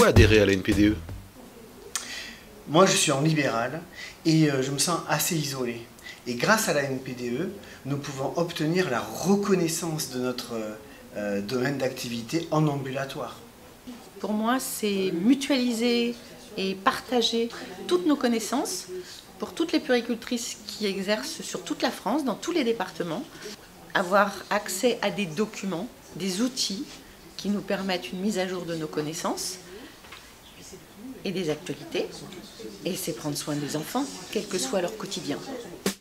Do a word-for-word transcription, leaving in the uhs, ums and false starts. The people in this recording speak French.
Pourquoi adhérer à la N P D E? Moi, je suis en libéral et je me sens assez isolé. Et grâce à la N P D E, nous pouvons obtenir la reconnaissance de notre euh, domaine d'activité en ambulatoire. Pour moi, c'est mutualiser et partager toutes nos connaissances pour toutes les puéricultrices qui exercent sur toute la France, dans tous les départements. Avoir accès à des documents, des outils qui nous permettent une mise à jour de nos connaissances et des actualités. Et c'est prendre soin des enfants, quel que soit leur quotidien.